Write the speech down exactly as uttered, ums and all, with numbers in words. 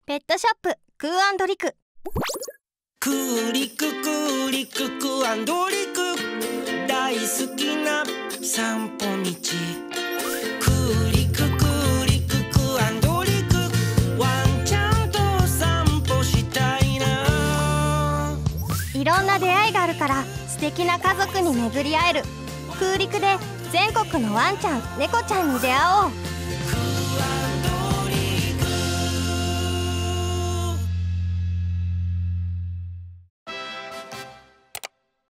ペットショップクーアンドリク。 クーリククーリククーアンドリク、大好きな散歩道。クーリククーリククーアンドリク、ワンちゃんと散歩したいな。 いろんな出会いがあるから素敵な家族に巡り会える。クーリクで全国のワンちゃん猫ちゃんに出会おう。